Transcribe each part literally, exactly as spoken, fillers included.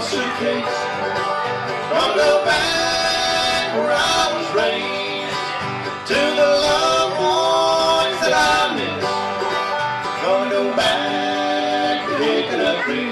suitcase. Gonna go back where I was raised, to the loved ones that I miss. Gonna go back to picking up bricks.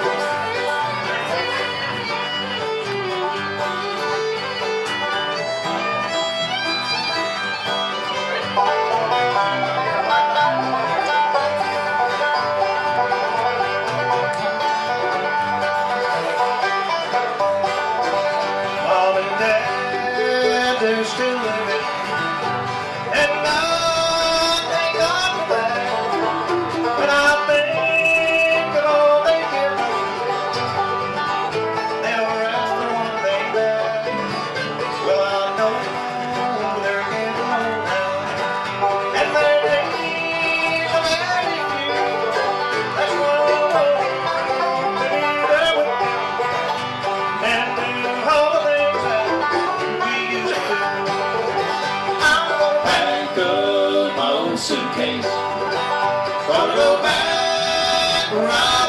They're still living, and I thank God for that. But I think that all they give me, never ask for one thing back. Well, I know they're getting old now, and their days are very few. That's why I want to be there with you and do all the things that we used to. Suitcase, gonna go back where I